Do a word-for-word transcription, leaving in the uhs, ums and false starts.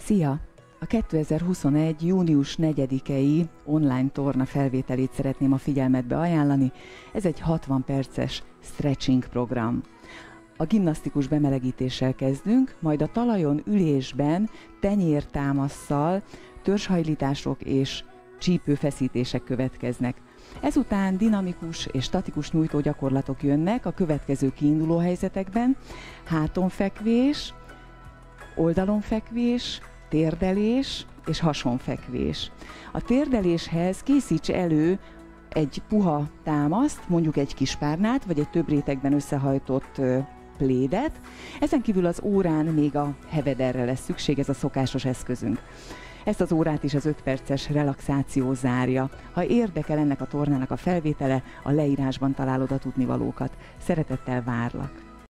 Szia! A kétezer-huszonegy. június negyedikei online torna felvételét szeretném a figyelmetbe ajánlani. Ez egy hatvan perces stretching program. A gimnasztikus bemelegítéssel kezdünk, majd a talajon ülésben tenyértámasszal törzshajlítások és csípőfeszítések következnek. Ezután dinamikus és statikus nyújtó gyakorlatok jönnek a következő kiinduló helyzetekben: hátonfekvés, oldalonfekvés, térdelés és hasonfekvés. A térdeléshez készíts elő egy puha támaszt, mondjuk egy kispárnát, vagy egy több rétegben összehajtott plédet. Ezen kívül az órán még a hevederre lesz szükség, ez a szokásos eszközünk. Ezt az órát is az öt perces relaxáció zárja. Ha érdekel ennek a tornának a felvétele, a leírásban találod a tudnivalókat. Szeretettel várlak!